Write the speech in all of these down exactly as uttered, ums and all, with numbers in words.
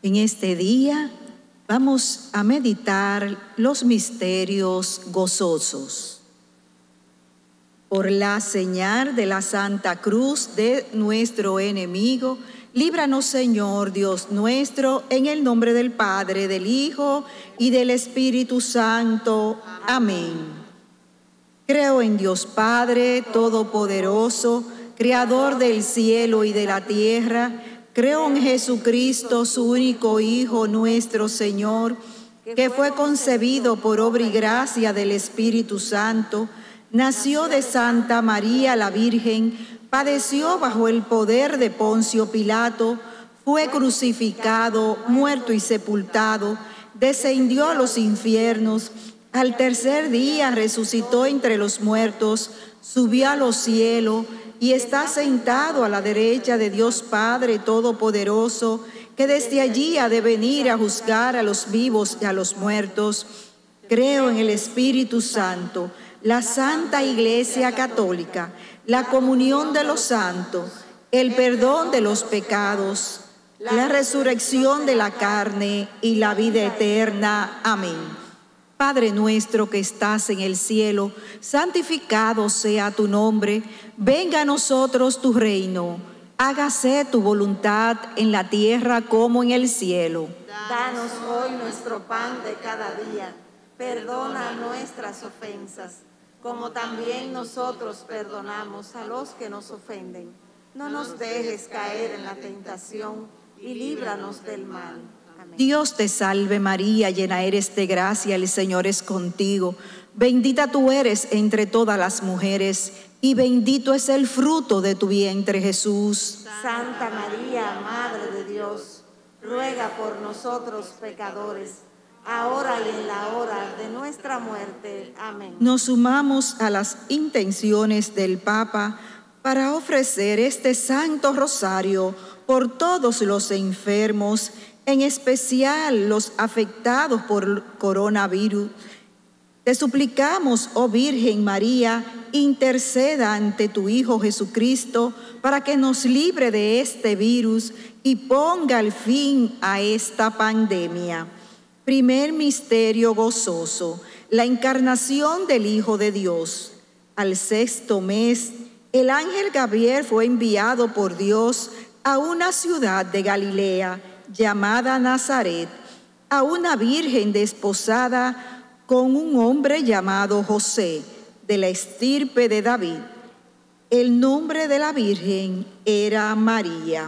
En este día vamos a meditar los misterios gozosos. Por la señal de la Santa Cruz de nuestro enemigo, líbranos, Señor Dios nuestro, en el nombre del Padre, del Hijo y del Espíritu Santo. Amén. Creo en Dios Padre Todopoderoso, Creador del cielo y de la tierra. Creo en Jesucristo, su único Hijo, nuestro Señor, que fue concebido por obra y gracia del Espíritu Santo, nació de Santa María la Virgen, padeció bajo el poder de Poncio Pilato, fue crucificado, muerto y sepultado, descendió a los infiernos, al tercer día resucitó entre los muertos, subió a los cielos y está sentado a la derecha de Dios Padre Todopoderoso, que desde allí ha de venir a juzgar a los vivos y a los muertos. Creo en el Espíritu Santo, la Santa Iglesia Católica, la comunión de los santos, el perdón de los pecados, la resurrección de la carne y la vida eterna. Amén. Padre nuestro que estás en el cielo, santificado sea tu nombre. Venga a nosotros tu reino. Hágase tu voluntad en la tierra como en el cielo. Danos hoy nuestro pan de cada día. Perdona nuestras ofensas, como también nosotros perdonamos a los que nos ofenden. No nos dejes caer en la tentación y líbranos del mal. Amén. Dios te salve María, llena eres de gracia, el Señor es contigo. Bendita tú eres entre todas las mujeres, y bendito es el fruto de tu vientre, Jesús. Santa María, Madre de Dios, ruega por nosotros pecadores, ahora y en la hora de nuestra muerte. Amén. Nos sumamos a las intenciones del Papa para ofrecer este Santo Rosario por todos los enfermos, en especial los afectados por coronavirus. Te suplicamos, oh Virgen María, interceda ante tu Hijo Jesucristo para que nos libre de este virus y ponga el fin a esta pandemia. Primer misterio gozoso, la encarnación del Hijo de Dios. Al sexto mes, el ángel Gabriel fue enviado por Dios a una ciudad de Galilea llamada Nazaret, a una virgen desposada con un hombre llamado José, de la estirpe de David. El nombre de la virgen era María.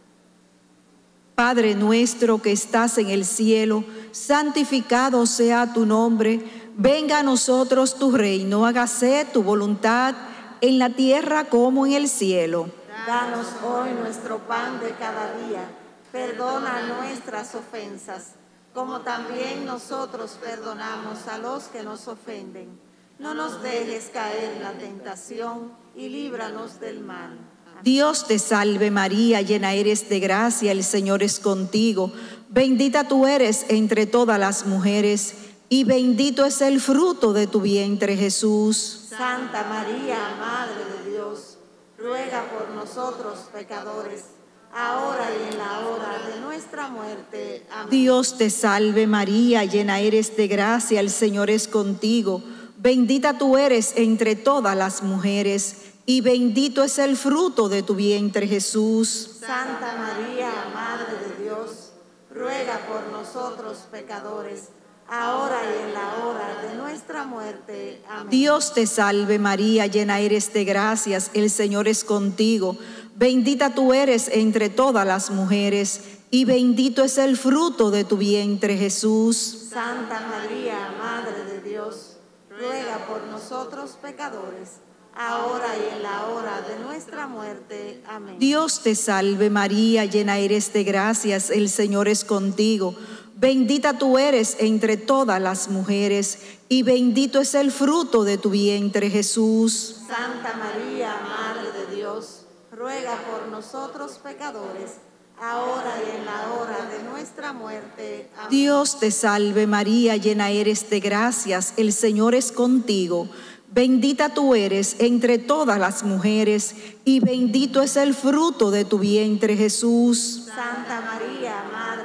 Padre nuestro que estás en el cielo, santificado sea tu nombre. Venga a nosotros tu reino, hágase tu voluntad en la tierra como en el cielo. Danos hoy nuestro pan de cada día. Perdona nuestras ofensas, como también nosotros perdonamos a los que nos ofenden. No nos dejes caer en la tentación y líbranos del mal. Amén. Dios te salve María, llena eres de gracia, el Señor es contigo. Bendita tú eres entre todas las mujeres, y bendito es el fruto de tu vientre, Jesús. Santa María, Madre de Dios, ruega por nosotros pecadores, ahora y en la hora de nuestra muerte. Amén. Dios te salve María, llena eres de gracia, el Señor es contigo. Bendita tú eres entre todas las mujeres, y bendito es el fruto de tu vientre, Jesús. Santa María, Madre de Dios, ruega por nosotros pecadores, ahora y en la hora de nuestra muerte. Amén. Dios te salve María, llena eres de gracias, el Señor es contigo. Bendita tú eres entre todas las mujeres, y bendito es el fruto de tu vientre, Jesús. Santa María, Madre de Dios, ruega por nosotros pecadores, ahora y en la hora de nuestra muerte. Amén. Dios te salve María, llena eres de gracias, el Señor es contigo. Bendita tú eres entre todas las mujeres, y bendito es el fruto de tu vientre, Jesús. Santa María, Madre de Dios, ruega por nosotros pecadores, ahora y en la hora de nuestra muerte. Amén. Dios te salve María, llena eres de gracias, el Señor es contigo. Bendita tú eres entre todas las mujeres, y bendito es el fruto de tu vientre, Jesús. Santa María, Madre de Dios,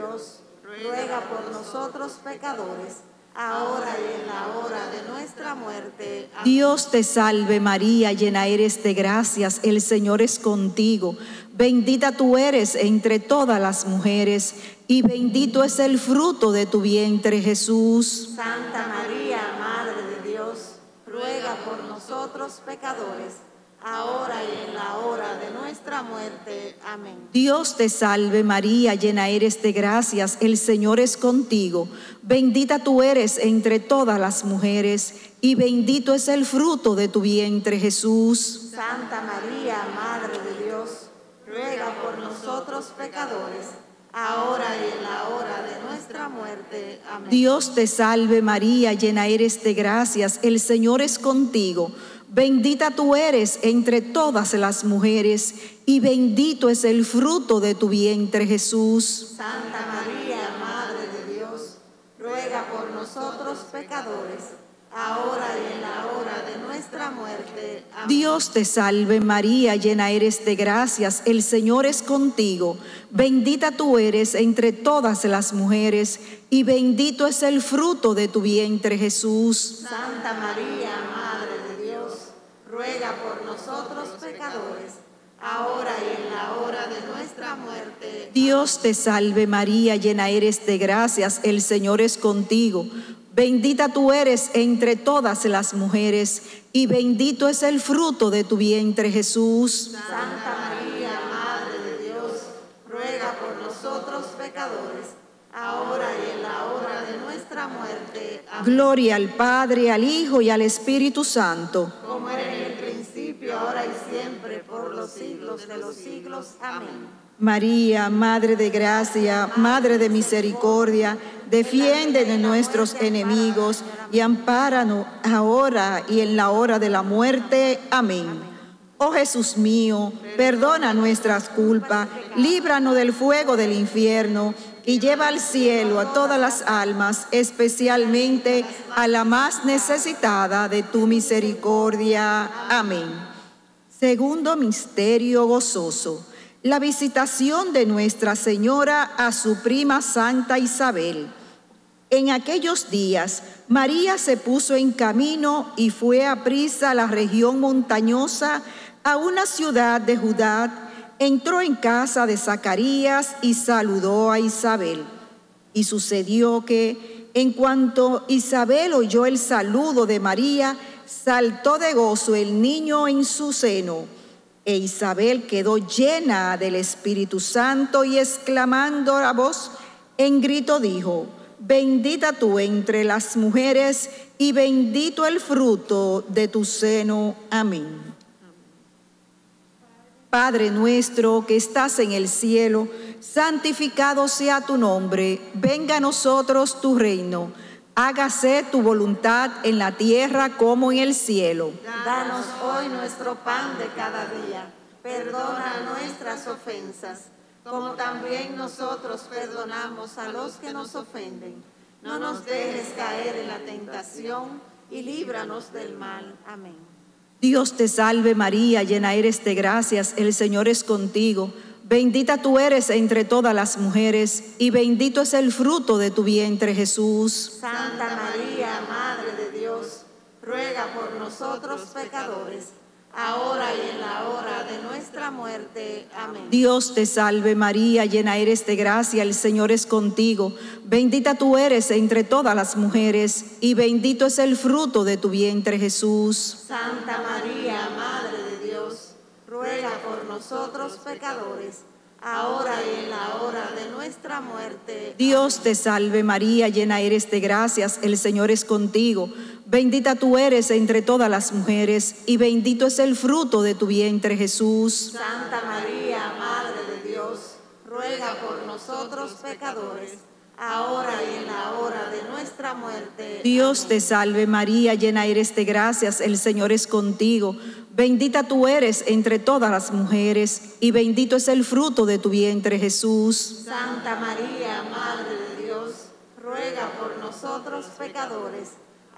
Dios, ruega por nosotros pecadores, ahora y en la hora de nuestra muerte. Amén. Dios te salve María, llena eres de gracias, el Señor es contigo. Bendita tú eres entre todas las mujeres, y bendito es el fruto de tu vientre, Jesús. Santa María, Madre de Dios, ruega por nosotros pecadores, ahora y en la hora de nuestra muerte. Amén. Dios te salve María, llena eres de gracias, el Señor es contigo. Bendita tú eres entre todas las mujeres, y bendito es el fruto de tu vientre, Jesús. Santa María, Madre de Dios, ruega por nosotros pecadores, ahora y en la hora de nuestra muerte. Amén. Dios te salve María, llena eres de gracias, el Señor es contigo. Bendita tú eres entre todas las mujeres, y bendito es el fruto de tu vientre, Jesús. Santa María, Madre de Dios, ruega por nosotros pecadores, ahora y en la hora de nuestra muerte. Amén. Dios te salve María, llena eres de gracias, el Señor es contigo. Bendita tú eres entre todas las mujeres, y bendito es el fruto de tu vientre, Jesús. Santa María, Madre de Dios, ruega por nosotros pecadores, ahora y en la hora de nuestra muerte. Dios te salve María, llena eres de gracias, el Señor es contigo. Bendita tú eres entre todas las mujeres, y bendito es el fruto de tu vientre, Jesús. Santa María, Madre de Dios, ruega por nosotros pecadores, ahora y en la hora de nuestra muerte. Amén. Gloria al Padre, al Hijo y al Espíritu Santo. Como era en el principio, ahora y siempre, por los siglos de los siglos. Amén. María, Madre de gracia, Madre de misericordia, defiende de nuestros enemigos y ampáranos ahora y en la hora de la muerte. Amén. Oh Jesús mío, perdona nuestras culpas, líbranos del fuego del infierno y lleva al cielo a todas las almas, especialmente a la más necesitada de tu misericordia. Amén. Segundo misterio gozoso: la visitación de Nuestra Señora a su prima Santa Isabel. En aquellos días, María se puso en camino y fue aprisa a la región montañosa, a una ciudad de Judá. Entró en casa de Zacarías y saludó a Isabel. Y sucedió que, en cuanto Isabel oyó el saludo de María, saltó de gozo el niño en su seno. E Isabel quedó llena del Espíritu Santo y exclamando a voz en grito dijo: bendita tú entre las mujeres y bendito el fruto de tu seno. Amén. Padre nuestro que estás en el cielo, santificado sea tu nombre. Venga a nosotros tu reino. Hágase tu voluntad en la tierra como en el cielo. Danos hoy nuestro pan de cada día. Perdona nuestras ofensas, como también nosotros perdonamos a los que nos ofenden. No nos dejes caer en la tentación y líbranos del mal. Amén. Dios te salve María, llena eres de gracias, el Señor es contigo. Bendita tú eres entre todas las mujeres, y bendito es el fruto de tu vientre, Jesús. Santa María, Madre de Dios, ruega por nosotros pecadores, ahora y en la hora de nuestra muerte. Amén. Dios te salve María, llena eres de gracia, el Señor es contigo. Bendita tú eres entre todas las mujeres, y bendito es el fruto de tu vientre, Jesús. Santa María, Madre de Dios, ruega por nosotros pecadores, ahora y en la hora de nuestra muerte. Dios te salve María, llena eres de gracias, el Señor es contigo. Bendita tú eres entre todas las mujeres, y bendito es el fruto de tu vientre, Jesús. Santa María, Madre de Dios, ruega por nosotros pecadores, ahora y en la hora de nuestra muerte. Dios Amén. te salve María, llena eres de gracias, el Señor es contigo. Bendita tú eres entre todas las mujeres, y bendito es el fruto de tu vientre, Jesús. Santa María, Madre de Dios, ruega por nosotros pecadores,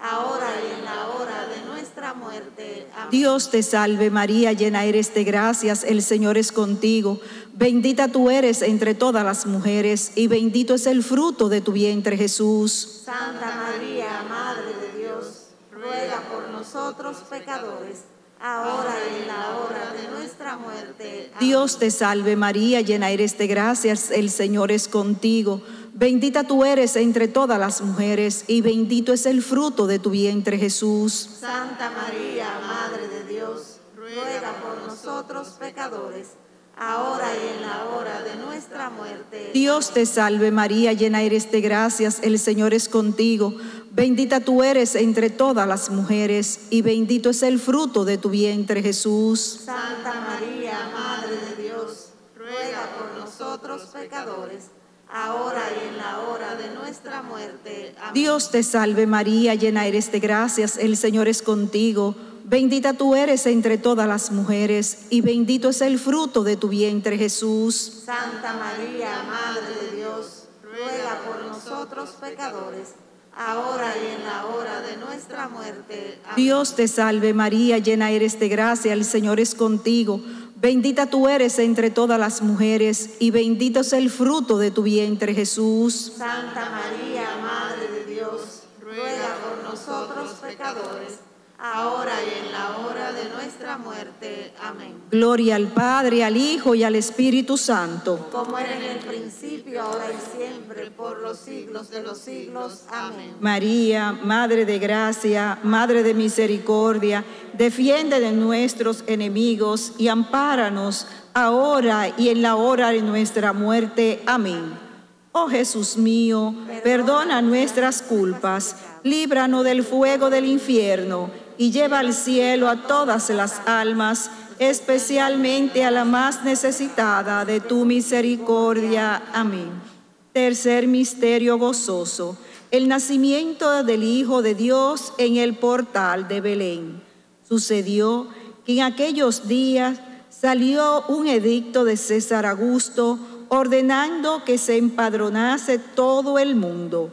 ahora y en la hora de nuestra muerte. Amén. Dios te salve María, llena eres de gracias, el Señor es contigo. Bendita tú eres entre todas las mujeres y bendito es el fruto de tu vientre Jesús. Santa María, Madre de Dios, ruega por nosotros pecadores, ahora y en la hora de nuestra muerte. Amén. Dios te salve María, llena eres de gracias, el Señor es contigo. Bendita tú eres entre todas las mujeres y bendito es el fruto de tu vientre Jesús. Santa María, Madre de Dios, ruega por nosotros pecadores, ahora y en la hora de nuestra muerte. Dios te salve María, llena eres de gracias, el Señor es contigo. Bendita tú eres entre todas las mujeres y bendito es el fruto de tu vientre Jesús. Santa María, Madre de Dios, ruega por nosotros pecadores, ahora y en la hora de nuestra muerte. Amén. Dios te salve María, llena eres de gracias, el Señor es contigo. Bendita tú eres entre todas las mujeres y bendito es el fruto de tu vientre Jesús. Santa María, Madre de Dios, ruega por nosotros pecadores, ahora y en la hora de nuestra muerte. Amén. Dios te salve María, llena eres de gracia, el Señor es contigo. Bendita tú eres entre todas las mujeres y bendito es el fruto de tu vientre Jesús. Santa María, Madre de Dios, ruega por nosotros pecadores, ahora y en la hora de nuestra muerte. Amén. Gloria al Padre, al Hijo y al Espíritu Santo. Como era en el principio, ahora y siempre, por los siglos de los siglos. Amén. María, Madre de gracia, Madre de misericordia, defiende de nuestros enemigos y ampáranos ahora y en la hora de nuestra muerte. Amén. Oh Jesús mío, perdona nuestras culpas, líbranos del fuego del infierno y lleva al cielo a todas las almas, especialmente a la más necesitada de tu misericordia. Amén. Tercer misterio gozoso, el nacimiento del Hijo de Dios en el portal de Belén. Sucedió que en aquellos días salió un edicto de César Augusto ordenando que se empadronase todo el mundo.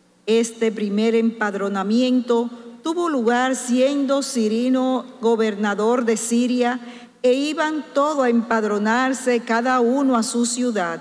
Este primer empadronamiento tuvo lugar siendo Cirino gobernador de Siria e iban todos a empadronarse cada uno a su ciudad.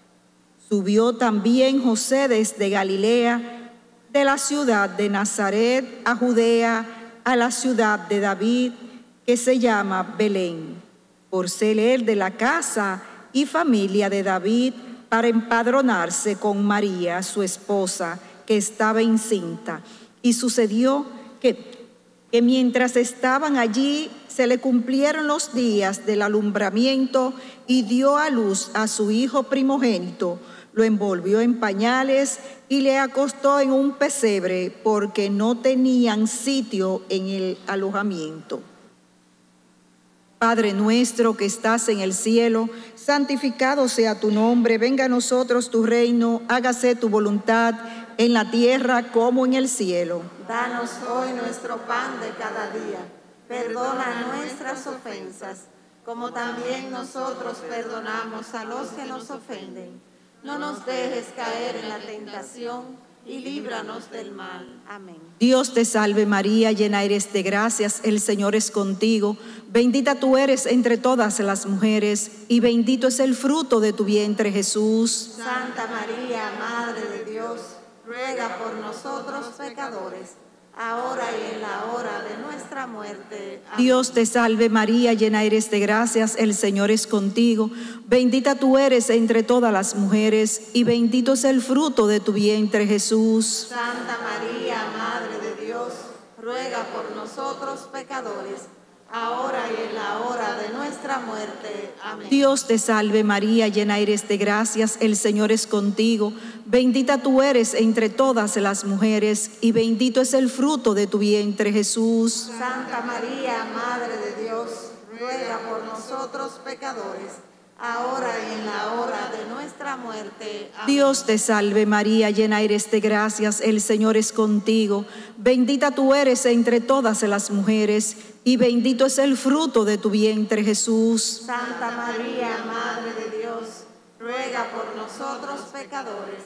Subió también José desde Galilea, de la ciudad de Nazaret a Judea, a la ciudad de David, que se llama Belén, por ser él de la casa y familia de David, para empadronarse con María, su esposa, que estaba encinta. Y sucedió que, que mientras estaban allí, se le cumplieron los días del alumbramiento y dio a luz a su hijo primogénito. Lo envolvió en pañales y le acostó en un pesebre porque no tenían sitio en el alojamiento. Padre nuestro que estás en el cielo, santificado sea tu nombre, venga a nosotros tu reino, hágase tu voluntad en la tierra como en el cielo. Danos hoy nuestro pan de cada día, perdona nuestras ofensas, como también nosotros perdonamos a los que nos ofenden. No nos dejes caer en la tentación y líbranos del mal. Amén. Dios te salve María, llena eres de gracias, el Señor es contigo. Bendita tú eres entre todas las mujeres y bendito es el fruto de tu vientre Jesús. Santa María, Madre de Dios, ruega por nosotros pecadores, ahora y en la hora de nuestra muerte. Amén. Dios te salve María, llena eres de gracias, el Señor es contigo. Bendita tú eres entre todas las mujeres y bendito es el fruto de tu vientre Jesús. Santa María, Madre de Dios, ruega por nosotros pecadores, ahora y en la hora de nuestra muerte. Amén. Dios te salve María, llena eres de gracias, el Señor es contigo. Bendita tú eres entre todas las mujeres y bendito es el fruto de tu vientre Jesús. Santa María, Madre de Dios, ruega por nosotros pecadores, ahora y en la hora de nuestra muerte. Amén. Dios te salve María, llena eres de gracias, el Señor es contigo. Bendita tú eres entre todas las mujeres y bendito es el fruto de tu vientre Jesús. Santa María, Madre de Dios, ruega por nosotros pecadores,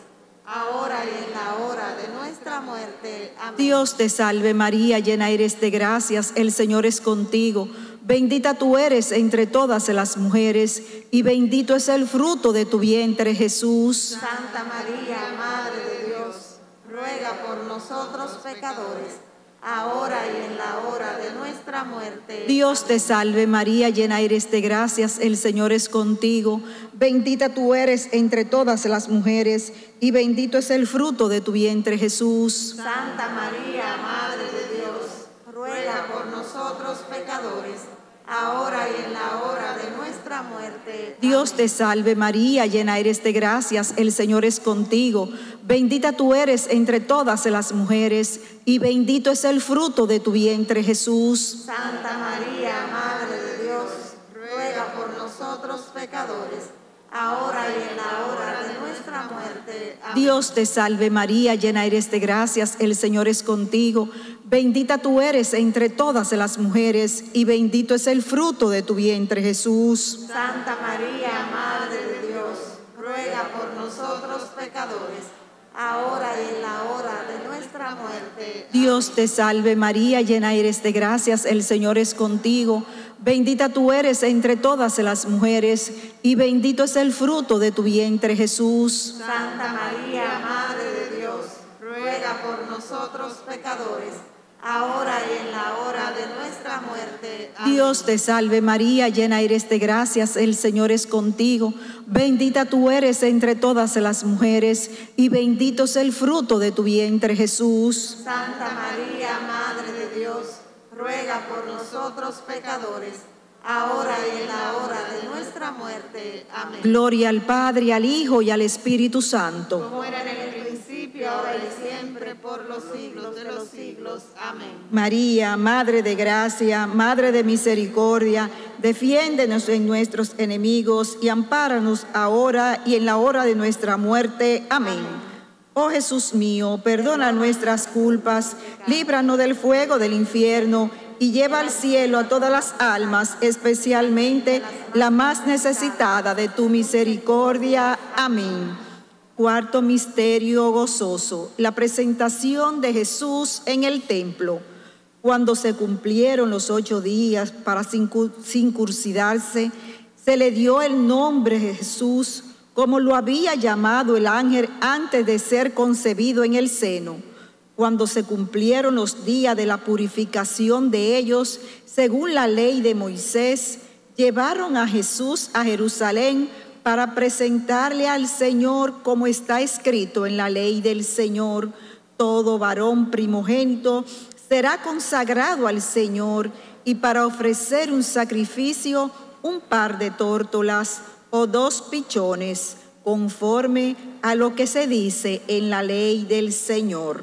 ahora y en la hora de nuestra muerte. Amén. Dios te salve María, llena eres de gracias, el Señor es contigo. Bendita tú eres entre todas las mujeres, y bendito es el fruto de tu vientre, Jesús. Santa María, Madre de Dios, ruega por nosotros pecadores, ahora y en la hora de nuestra muerte. Dios te salve María, llena eres de gracias, el Señor es contigo. Bendita tú eres entre todas las mujeres, y bendito es el fruto de tu vientre, Jesús. Santa María, Madre de Dios, ruega por nosotros pecadores, ahora y en la hora de nuestra muerte. Dios te salve María, llena eres de gracias, el Señor es contigo. Bendita tú eres entre todas las mujeres, y bendito es el fruto de tu vientre, Jesús. Santa María, Madre de Dios, ruega por nosotros pecadores, ahora y en la hora de nuestra muerte. Amén. Dios te salve María, llena eres de gracias, el Señor es contigo. Bendita tú eres entre todas las mujeres, y bendito es el fruto de tu vientre, Jesús. Santa María, Madre de Dios, ruega por nosotros pecadores, ahora y en la hora de nuestra muerte. Dios te salve María, llena eres de gracias, el Señor es contigo. Bendita tú eres entre todas las mujeres, y bendito es el fruto de tu vientre, Jesús. Santa María, Madre de Dios, ruega por nosotros pecadores, ahora y en la hora de nuestra muerte. Amén. Dios te salve María, llena eres de gracias, el Señor es contigo. Bendita tú eres entre todas las mujeres, y bendito es el fruto de tu vientre, Jesús. Santa María, Madre de Dios, ruega por nosotros pecadores, ahora y en la hora de nuestra muerte. Amén. Gloria al Padre, al Hijo y al Espíritu Santo. Como era en el principio, ahora y siempre, por los siglos de los siglos. Amén. María, Madre de gracia, Madre de misericordia, defiéndenos en nuestros enemigos y ampáranos ahora y en la hora de nuestra muerte. Amén. Oh Jesús mío, perdona nuestras culpas, líbranos del fuego del infierno y lleva al cielo a todas las almas, especialmente la más necesitada de tu misericordia. Amén. Cuarto misterio gozoso, la presentación de Jesús en el templo. Cuando se cumplieron los ocho días para circuncidarse, se le dio el nombre de Jesús, como lo había llamado el ángel antes de ser concebido en el seno. Cuando se cumplieron los días de la purificación de ellos, según la ley de Moisés, llevaron a Jesús a Jerusalén para presentarle al Señor, como está escrito en la ley del Señor: todo varón primogénito será consagrado al Señor, y para ofrecer un sacrificio, un par de tórtolas o dos pichones, conforme a lo que se dice en la ley del Señor.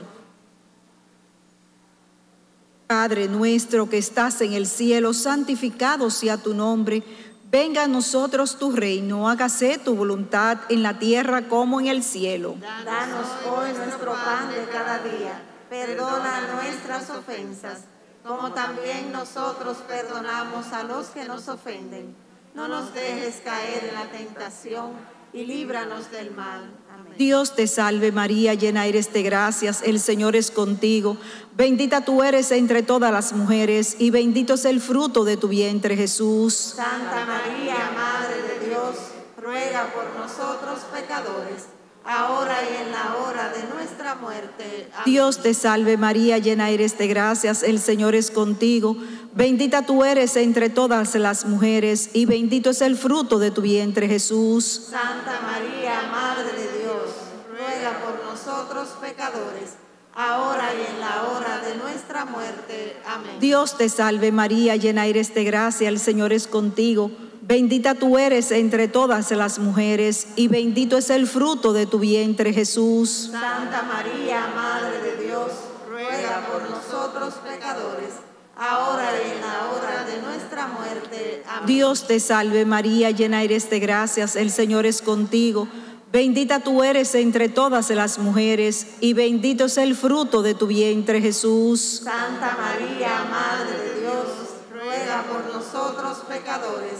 Padre nuestro que estás en el cielo, santificado sea tu nombre. Venga a nosotros tu reino, hágase tu voluntad en la tierra como en el cielo. Danos hoy nuestro pan de cada día. Perdona nuestras ofensas, como también nosotros perdonamos a los que nos ofenden. No nos dejes caer en la tentación y líbranos del mal. Amén. Dios te salve María, llena eres de gracias, el Señor es contigo. Bendita tú eres entre todas las mujeres, y bendito es el fruto de tu vientre, Jesús. Santa María, Madre de Dios, ruega por nosotros pecadores, ahora y en la hora de nuestra muerte. Amén. Dios te salve María, llena eres de gracias, el Señor es contigo. Bendita tú eres entre todas las mujeres, y bendito es el fruto de tu vientre, Jesús. Santa María, Madre de Dios, ruega por nosotros pecadores, ahora y en la hora de nuestra muerte. Amén. Dios te salve María, llena eres de gracia, el Señor es contigo. Bendita tú eres entre todas las mujeres, y bendito es el fruto de tu vientre, Jesús. Santa María, Madre de Dios, ruega por nosotros pecadores, ahora y en la hora de nuestra muerte. Amén. Dios te salve María, llena eres de gracias, el Señor es contigo. Bendita tú eres entre todas las mujeres, y bendito es el fruto de tu vientre, Jesús. Santa María, Madre de Dios, ruega por nosotros pecadores,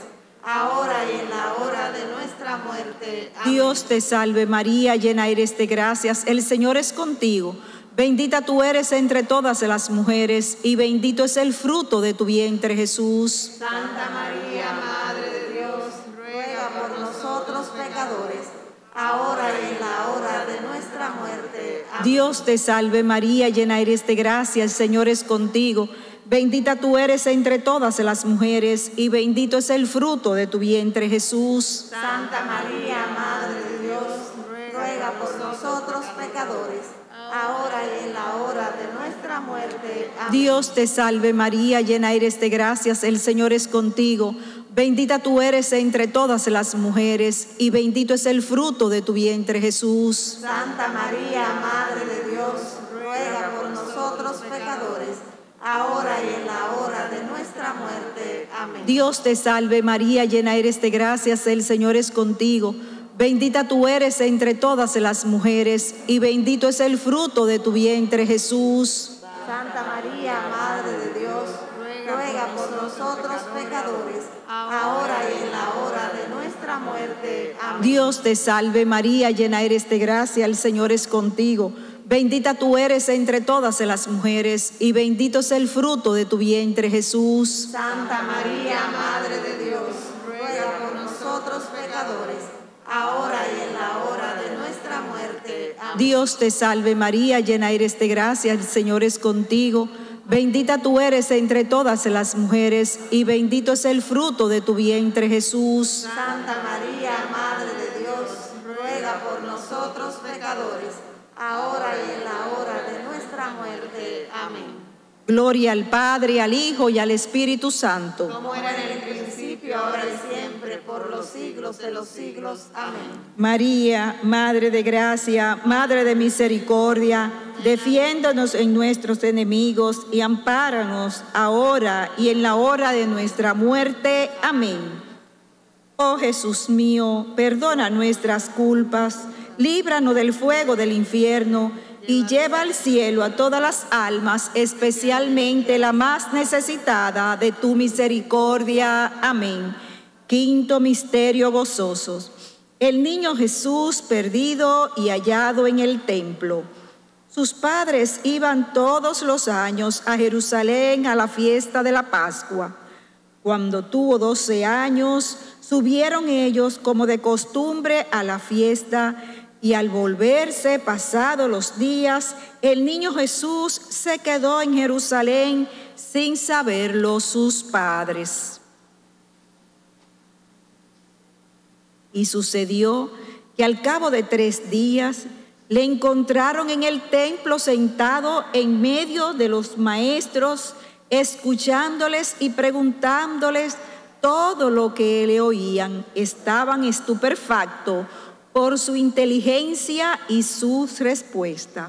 ahora y en la hora de nuestra muerte. Amén. Dios te salve María, llena eres de gracias, el Señor es contigo. Bendita tú eres entre todas las mujeres y bendito es el fruto de tu vientre, Jesús. Santa María, Madre de Dios, ruega por nosotros pecadores, ahora y en la hora de nuestra muerte. Amén. Dios te salve María, llena eres de gracia, el Señor es contigo. Bendita tú eres entre todas las mujeres y bendito es el fruto de tu vientre, Jesús. Santa María, Madre de Dios, ruega por nosotros pecadores, ahora y en la hora de nuestra muerte. Amén. Dios te salve María, llena eres de gracias, el Señor es contigo. Bendita tú eres entre todas las mujeres y bendito es el fruto de tu vientre, Jesús. Santa María, Madre de Dios, ruega por nosotros pecadores, ahora y en la hora de nuestra muerte. Amén. Dios te salve María, llena eres de gracias, el Señor es contigo. Bendita tú eres entre todas las mujeres y bendito es el fruto de tu vientre, Jesús. Santa María, Madre de Dios, ruega por nosotros pecadores, ahora y en la hora de nuestra muerte. Amén. Dios te salve María, llena eres de gracia, el Señor es contigo. Bendita tú eres entre todas las mujeres y bendito es el fruto de tu vientre, Jesús. Santa María, Madre de Dios, ruega por nosotros pecadores, ahora y en la hora de nuestra muerte. Amén. Dios te salve María, llena eres de gracia, el Señor es contigo. Bendita tú eres entre todas las mujeres y bendito es el fruto de tu vientre, Jesús. Santa María, Madre de Dios, ruega por nosotros pecadores, ahora y en la hora de nuestra muerte. Amén. Gloria al Padre, al Hijo y al Espíritu Santo. Como era en el principio, ahora y siempre, por los siglos de los siglos. Amén. María, Madre de gracia, Madre de misericordia, defiéndonos en nuestros enemigos y ampáranos ahora y en la hora de nuestra muerte. Amén. Oh Jesús mío, perdona nuestras culpas, líbranos del fuego del infierno y lleva al cielo a todas las almas, especialmente la más necesitada de tu misericordia. Amén. Quinto misterio gozoso: el niño Jesús perdido y hallado en el templo. Sus padres iban todos los años a Jerusalén a la fiesta de la Pascua. Cuando tuvo doce años, subieron ellos como de costumbre a la fiesta. Y al volverse pasados los días, el niño Jesús se quedó en Jerusalén sin saberlo sus padres. Y sucedió que al cabo de tres días le encontraron en el templo sentado en medio de los maestros, escuchándoles y preguntándoles todo lo que le oían. Estaban estupefactos por su inteligencia y sus respuestas.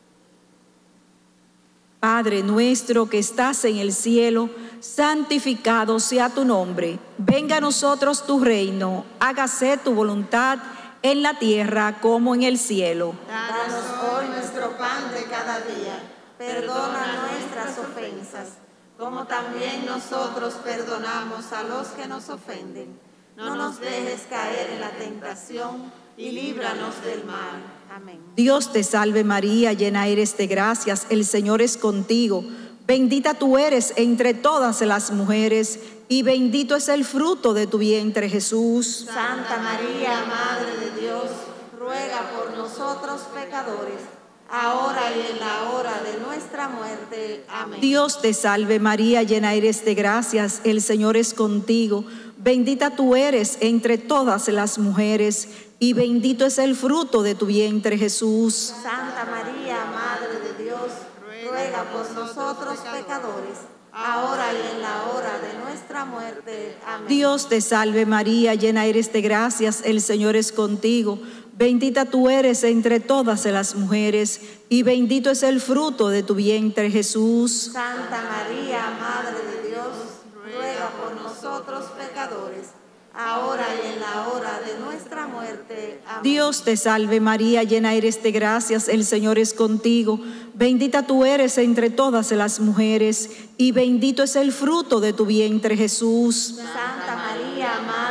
Padre nuestro que estás en el cielo, santificado sea tu nombre. Venga a nosotros tu reino, hágase tu voluntad en la tierra como en el cielo. Danos hoy nuestro pan de cada día. Perdona nuestras ofensas, como también nosotros perdonamos a los que nos ofenden. No nos dejes caer en la tentación y líbranos del mal. Amén. Dios te salve María, llena eres de gracias, el Señor es contigo. Bendita tú eres entre todas las mujeres y bendito es el fruto de tu vientre, Jesús. Santa María, Madre de Dios, ruega por nosotros pecadores, ahora y en la hora de nuestra muerte. Amén. Dios te salve María, llena eres de gracias, el Señor es contigo. Bendita tú eres entre todas las mujeres y bendito es el fruto de tu vientre, Jesús. Santa María, Madre de Dios, ruega por nosotros pecadores, ahora y en la hora de nuestra muerte. Amén. Dios te salve María, llena eres de gracias, el Señor es contigo. Bendita tú eres entre todas las mujeres y bendito es el fruto de tu vientre, Jesús. Santa María, Madre de Dios, ruega por nosotros pecadores, ahora y en la hora de nuestra muerte. Amén. Dios te salve María, llena eres de gracias, el Señor es contigo. Bendita tú eres entre todas las mujeres y bendito es el fruto de tu vientre, Jesús. Santa María, Madre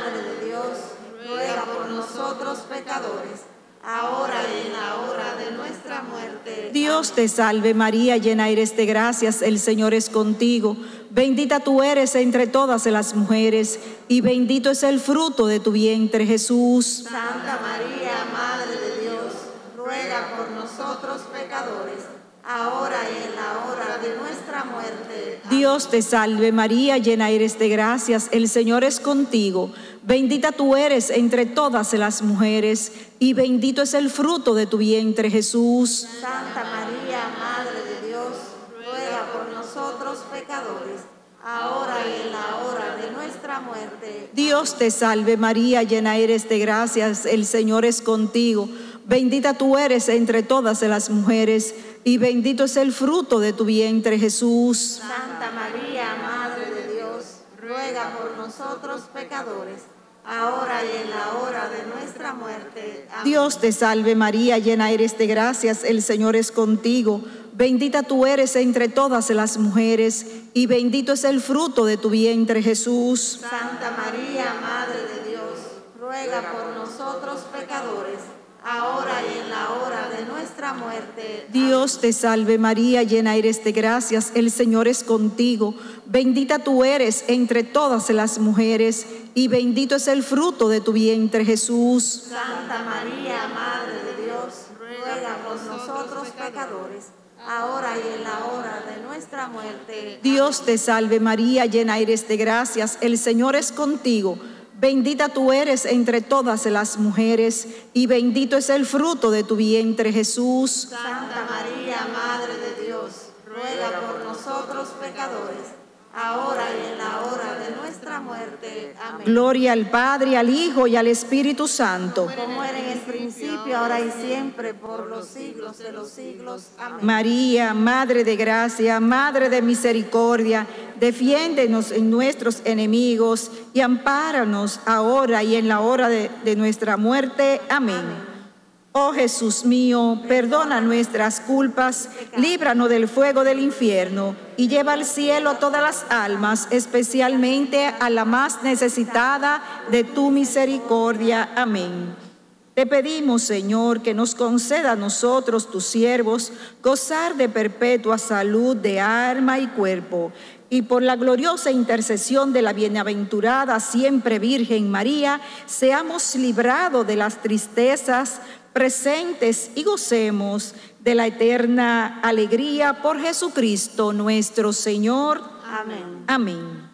muerte. Dios te salve María, llena eres de gracias, el Señor es contigo. Bendita tú eres entre todas las mujeres, y bendito es el fruto de tu vientre, Jesús. Santa María, Madre de Dios, ruega por nosotros pecadores, ahora y en la hora de nuestra muerte. Dios te salve María, llena eres de gracias, el Señor es contigo. Bendita tú eres entre todas las mujeres, y bendito es el fruto de tu vientre, Jesús. Santa María, Madre de Dios, ruega por nosotros pecadores, ahora y en la hora de nuestra muerte. Dios te salve María, llena eres de gracias, el Señor es contigo. Bendita tú eres entre todas las mujeres, y bendito es el fruto de tu vientre, Jesús. Santa María, Madre de Dios, ruega por nosotros pecadores, ahora y en la hora de nuestra muerte. Amén. Dios te salve María, llena eres de gracias, el Señor es contigo. Bendita tú eres entre todas las mujeres, y bendito es el fruto de tu vientre, Jesús. Santa María, Madre de Dios, ruega por nosotros pecadores, ahora y en la hora de nuestra muerte. Dios te salve María, llena eres de gracias, el Señor es contigo. Bendita tú eres entre todas las mujeres, y bendito es el fruto de tu vientre, Jesús. Santa María, Madre de Dios, ruega por nosotros pecadores, ahora y en la hora de nuestra muerte. Dios te salve María, llena eres de gracias, el Señor es contigo. Bendita tú eres entre todas las mujeres, y bendito es el fruto de tu vientre, Jesús. Santa María, Madre de Dios, ruega por nosotros pecadores, ahora y en la hora de nuestra muerte. Amén. Gloria al Padre, al Hijo y al Espíritu Santo. Como era en el principio, ahora y siempre, por los siglos de los siglos. Amén. María, Madre de gracia, Madre de misericordia, defiéndenos en nuestros enemigos y ampáranos ahora y en la hora de, de nuestra muerte. Amén. Oh Jesús mío, perdona nuestras culpas, líbranos del fuego del infierno y lleva al cielo a todas las almas, especialmente a la más necesitada de tu misericordia. Amén. Te pedimos, Señor, que nos conceda a nosotros, tus siervos, gozar de perpetua salud de alma y cuerpo, y por la gloriosa intercesión de la bienaventurada siempre Virgen María, seamos librados de las tristezas presentes y gocemos de la eterna alegría por Jesucristo nuestro Señor. Amén. Amén.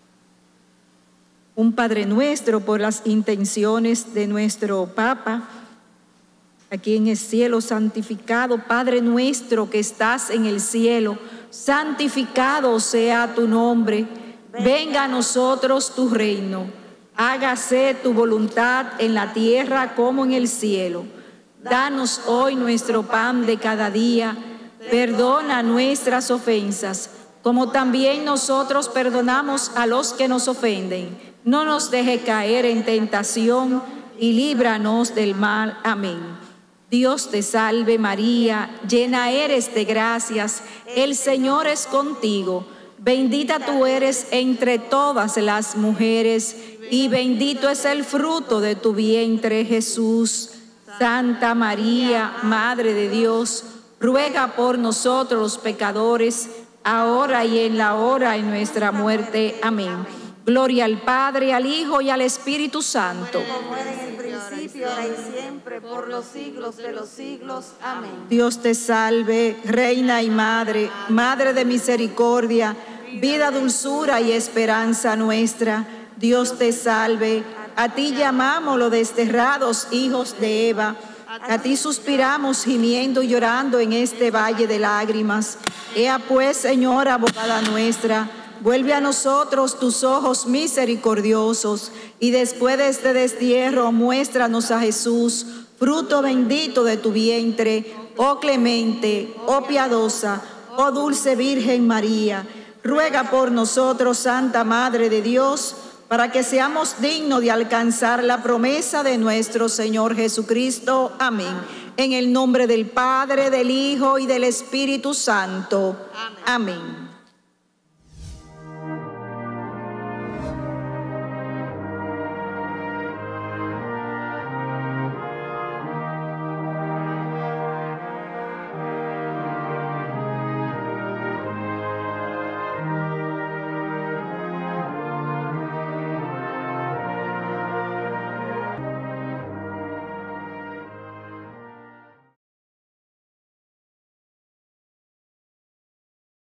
Un Padre Nuestro por las intenciones de nuestro Papa, aquí en el cielo, santificado Padre nuestro que estás en el cielo, santificado sea tu nombre, venga a nosotros tu reino, hágase tu voluntad en la tierra como en el cielo. Danos hoy nuestro pan de cada día, perdona nuestras ofensas, como también nosotros perdonamos a los que nos ofenden. No nos deje caer en tentación y líbranos del mal. Amén. Dios te salve María, llena eres de gracias, el Señor es contigo. Bendita tú eres entre todas las mujeres, y bendito es el fruto de tu vientre, Jesús. Santa María, Madre de Dios, ruega por nosotros los pecadores, ahora y en la hora de nuestra muerte. Amén. Gloria al Padre, al Hijo y al Espíritu Santo. Como era en el principio, ahora y siempre, por los siglos de los siglos. Amén. Dios te salve, Reina y Madre, Madre de misericordia, vida, dulzura y esperanza nuestra. Dios te salve, a ti llamamos los desterrados hijos de Eva, a ti suspiramos gimiendo y llorando en este valle de lágrimas. Ea pues, Señora, abogada nuestra, vuelve a nosotros tus ojos misericordiosos, y después de este destierro muéstranos a Jesús, fruto bendito de tu vientre, oh clemente, oh piadosa, oh dulce Virgen María. Ruega por nosotros, Santa Madre de Dios, para que seamos dignos de alcanzar la promesa de nuestro Señor Jesucristo. Amén. En el nombre del Padre, del Hijo y del Espíritu Santo. Amén.